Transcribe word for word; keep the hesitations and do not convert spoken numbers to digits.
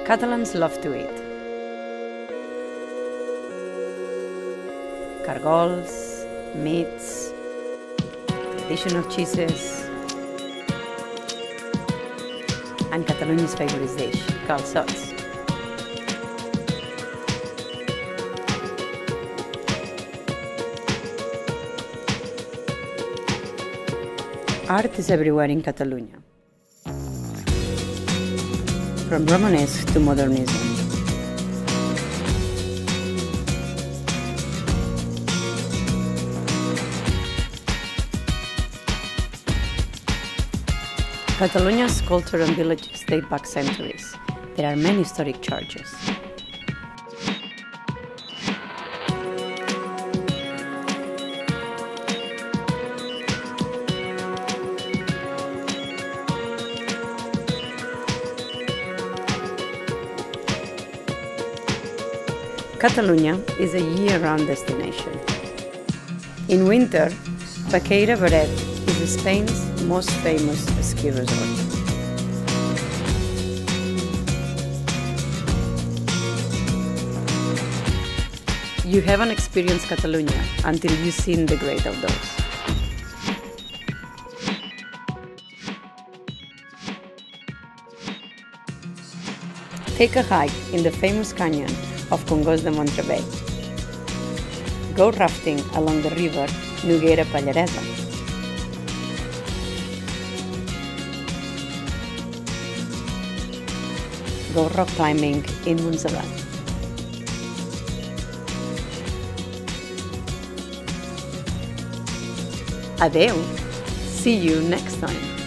Catalans love to eat. Cargols, meats, traditional cheeses, and Catalunya's favorite dish, calçots. Art is everywhere in Catalonia, from Romanesque to modernism. Catalonia's culture and villages date back centuries. There are many historic churches. Catalunya is a year-round destination. In winter, Baqueira Beret is Spain's most famous ski resort. You haven't experienced Catalunya until you've seen the great outdoors. Take a hike in the famous canyon of Congost de Montrebei. Go rafting along the river Noguera Pallaresa. Go rock climbing in Montserrat. Adeu! See you next time!